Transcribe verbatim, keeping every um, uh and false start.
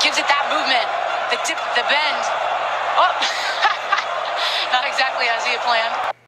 gives it that movement, the dip, the bend. Oh, not exactly as he had planned.